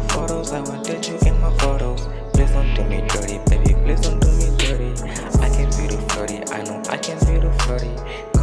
your photos, I wanted you in my photos. Please don't do me dirty, baby, please don't do me dirty. I can be the flirty, I know I can be the flirty.